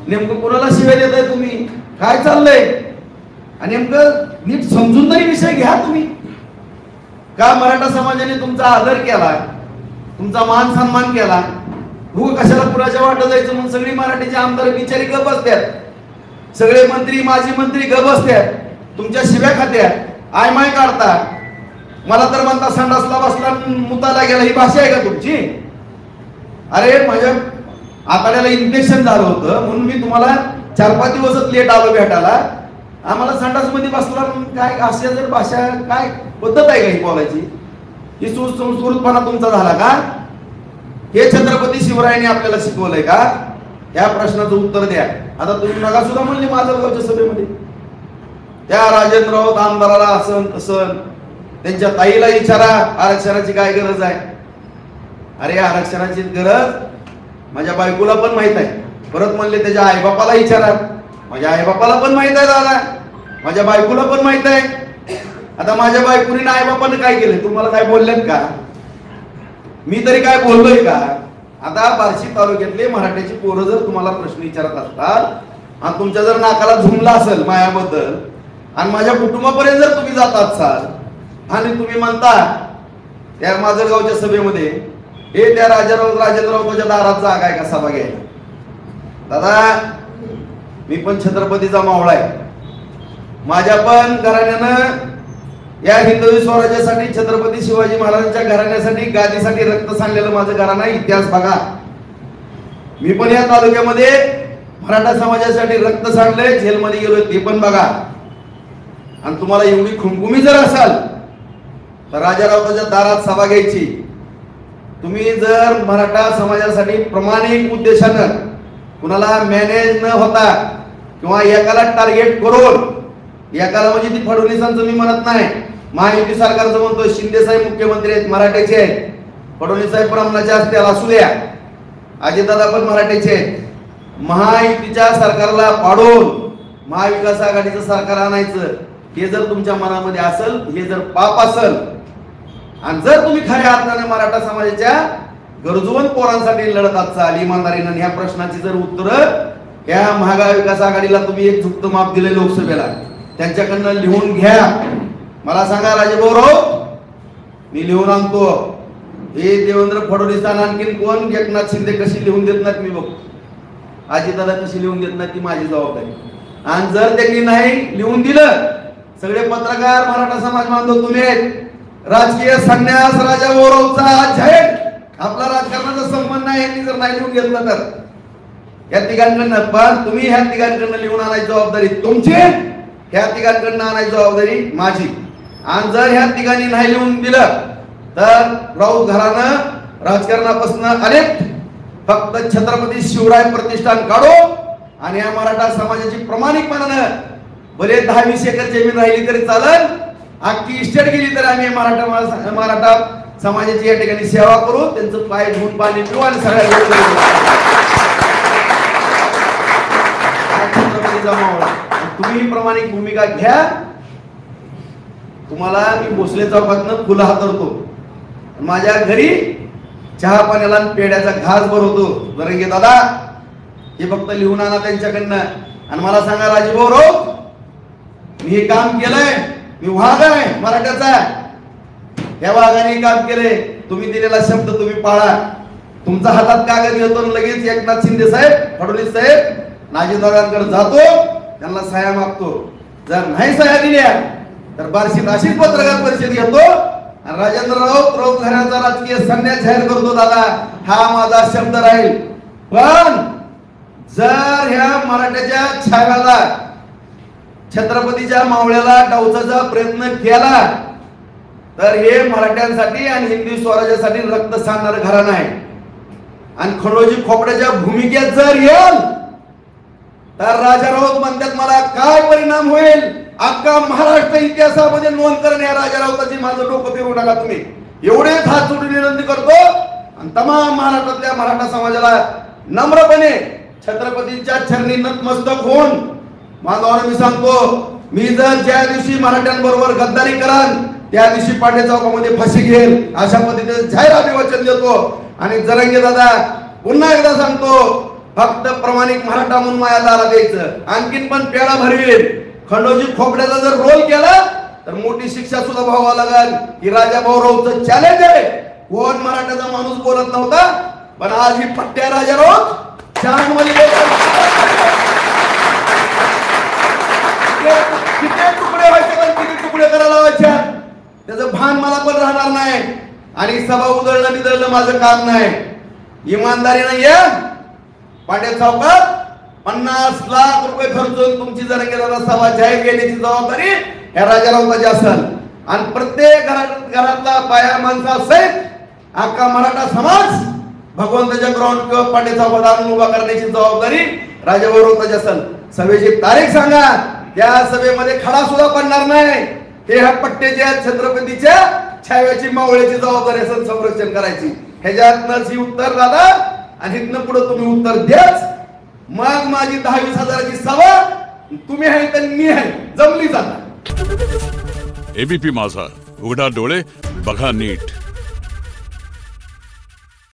नेमकं कोणाला शिवाय देताय तुम्ही, काय चाललंय, आणि नेमकं नीट समजून तरी विषय घ्या तुम्ही. का मराठा समाजाने तुमचा आदर केला, तुमचा मान सन्मान केला, कशाला पुराच्या वाटत जायचं म्हणून सगळी मराठीचे आमदार बिचारी गप बसतात, सगळे मंत्री माजी मंत्री गप बसतात, तुमच्या शिव्या खात्यात आयमाय काढता. मला तर म्हणता संडासला बसला मुताला गेला, ही भाषा आहे का तुमची? अरे माझ्या आताड्याला इन्फेक्शन झालं होतं म्हणून मी तुम्हाला 4-5 दिवसच लेट आलो भेटायला. आम्हाला संडास मध्ये बसला काय, अशा जर भाषा काय पद्धत आहे का ही बोलायची? ही सुसंस्कृतपणा तुमचा झाला का? हे छत्रपती शिवरायांनी आपल्याला शिकवलंय का? या प्रश्नाचं उत्तर द्या. आता तुम्ही नका सुद्धा म्हणले माजलगावच्या सभेमध्ये त्या राजेंद्र राऊत आमदाराला असं तसं, त्यांच्या ताईला विचारा आरक्षणाची काय गरज आहे. अरे आरक्षणाची गरज माझ्या बायकोला पण माहित आहे. परत म्हणले त्याच्या आईबापाला विचारा, माझ्या आईबापाला पण माहित आहे दादा, माझ्या बायकोला पण माहित आहे. आता माझ्या बायकोने आईबापाने काय केलं तुम्हाला काय बोललेत का? मी तरी काय बोललोय का? आता बार्शी तालुक्यातले मराठ्याची पोरं जर तुम्हाला प्रश्न विचारत असतात आणि तुमच्या जर नाकाला झुमला असेल मायाबद्दल आणि माझ्या कुटुंबापर्यंत जर तुम्ही जात असाल आणि तुम्ही म्हणता त्या माजलगावच्या सभेमध्ये हे त्या राजेंद्र राऊताच्या दारात जागा आहे का सभा घ्यायला? दादा मी पण छत्रपतीचा मावळा आहे. माझ्या पण घराण्यानं या हिंदवी स्वराज्यासाठी छत्रपती शिवाजी महाराजांच्या घराण्यासाठी गादीसाठी रक्त सांडलेलं माझं घराणं इतिहास बघा. मी पण या तालुक्यामध्ये मराठा समाजासाठी रक्त सांडलंय, जेलमध्ये गेलोय ते पण बघा. आणि तुम्हाला एवढी खुमखुमी जर असाल तर राजा राऊताच्या दारात सभा घ्यायची. तुम्ही जर मराठा समाजासाठी प्रामाणिक उद्देशानं कुणाला मॅनेज न होता किंवा एकाला टार्गेट करून, एकाला म्हणजे ती फडणवीसांचं मी म्हणत नाही, महायुती सरकारचं म्हणतो, शिंदे साहेब मुख्यमंत्री आहेत मराठ्याचे आहेत, फडणवीस साहेब ब्राह्मणाचे असतील असू द्या, अजितदादा पण मराठ्याचे आहेत. महायुतीच्या सरकारला पाडून महाविकास आघाडीचं सरकार आणायचं हे जर तुमच्या मनामध्ये असेल, हे जर पाप असेल, आणि जर तुम्ही खऱ्या अर्थाने मराठा समाजाच्या गरजवंत पोरांसाठी लढत असाल इमानदारीनं, ह्या प्रश्नाची जर उत्तर या महाविकास आघाडीला तुम्ही एक झुकतं माप दिले लोकसभेला, त्यांच्याकडनं लिहून घ्या. मला सांगा राजेभाऊ राऊत, मी लिहून आणतो. हे देवेंद्र फडणवीस आणखीन कोण, एकनाथ शिंदे कशी लिहून देत नाहीत मी बघतो, अजितदादा कशी लिहून देत नाहीत ती माझी जबाबदारी. आणि जर त्यांनी नाही लिहून दिलं, सगळे पत्रकार मराठा समाज बांधव तुम्ही आहेत, राजकीय संन्यास राजाभाऊ राऊतचा जाहीर आपला राजकारणाचा संबंध नाही, यांनी जर नाही लिहून घेतलं तर या तिघांकडनं, पण तुम्ही ह्या तिघांकडनं लिहून आणायची जबाबदारी तुमची, ह्या तिघांकडनं आणायची जबाबदारी माझी. आणि जर ह्या तिघांनी नाही लिहून दिलं तर राऊत घरानं राजकारणापासून अनेक फक्त छत्रपती शिवराय प्रतिष्ठान काढो आणि या मराठा समाजाची प्रामाणिकपणानं भले 10-20 एकर जमीन राहिली तरी चालेल, अख्खी इस्टेट गेली तर आम्ही मराठा समाजाची या ठिकाणी सेवा करू, त्यांचं पाय धुवून पाणी पिऊ आणि सगळ्या तुम्ही प्रामाणिक भूमिका घ्या. तुम्हाला मी भोसले चौकातनं फुलं हातरतो, माझ्या घरी चहा पाण्याला पेड्याचा घास भरवतो. जरंगे दादा हे फक्त लिहून आणा त्यांच्याकडनं आणि मला सांगा राजेभाऊ राऊत, मी हे काम केलंय, मी वाघ आहे मराठ्याचा, या वाघाने काम केलंय, तुम्ही दिलेला शब्द तुम्ही पाळा. तुमचा हातात कागद घेतो लगेच एकनाथ शिंदे साहेब फडणवीस साहेब नाजीदारांकडे जातो, त्यांना सह्या मागतो. जर नाही सह्या दिल्या तर बार्शीत अशीच पत्रकार परिषद घेतो आणि राजेंद्र राऊत घराण्याचा राजकीय संन्यास जाहीर करतो. दादा हा माझा शब्द राहील. पण जर ह्या मराठ्याच्या छाव्याला छत्रपतीच्या मावळ्याला डावचाचा प्रयत्न केला तर हे मराठ्यांसाठी आणि हिंदवी स्वराज्यासाठी रक्त सांडणारं घराणं आहे. आणि खंडोजी खोपड्याच्या भूमिकेत जर येईल तर राजा राऊत म्हणतात मला काय परिणाम होईल, अख्खा महाराष्ट्र इतिहासामध्ये नोंद करणे या राजा राऊताची. माझं डोकं फिरवू नका तुम्ही, एवढेच हात जोडून विनंती करतो. आणि तमाम महाराष्ट्रातल्या मराठा समाजाला नम्रपणे छत्रपतींच्या चरणी नतमस्तक होऊन माझ्यावर मी सांगतो, मी जर ज्या दिवशी मराठ्यांबरोबर गद्दारी कराल त्या दिवशी पांडे चौकामध्ये फाशी घेईल, अशा पद्धतीने जाहीर अभिवाचन देतो. आणि जरंगे दादा पुन्हा एकदा सांगतो, फक्त प्रामाणिक मराठा म्हणून माझ्या दारात द्यायचं, आणखीन पण पेढा भरवेल. खंडोजी खोपड्याचा जर रोल केला तर मोठी शिक्षा सुद्धा भोगावं लागेल. ही राजा भाऊरावचं चॅलेंज आहे. कोण मराठाचा माणूस बोलत नव्हता, पण आज ही पट्ट्या राजा राऊत किती तुकडे व्हायचे पण किती तुकडे करायला लावायच्या त्याचं भान मला पण राहणार नाही. आणि सभा उधळणं बिधळणं माझं काम नाही. इमानदारीने या पांड्या चौकात 50 लाख रुपये खर्चून तुमची जर गेला सभा जाहीर केल्याची जबाबदारी या राजा राऊताची असेल. आणि प्रत्येक घरातला बाया माणसा सहित अख्खा मराठा समाज भगवंताच्या ग्राउंड किंवा पांड्या चौकात आणून उभा करण्याची जबाबदारी राजा राऊताची असेल. सभेची तारीख सांगा. त्या सभेमध्ये खडा सुद्धा पडणार नाही. हे ह्या पट्ट्याच्या छत्रपतीच्या छाव्याची मावळ्याची जबाबदारी असेल संरक्षण करायची. ह्याच्यातनंच ही उत्तर दादा आणि इथनं पुढे तुम्ही उत्तर द्याच. मग माझी 10-20 हजाराची सभा तुम्ही आहे तर मी आहे जमली जाणार. एबीपी माझा, उघडा डोळे बघा नीट.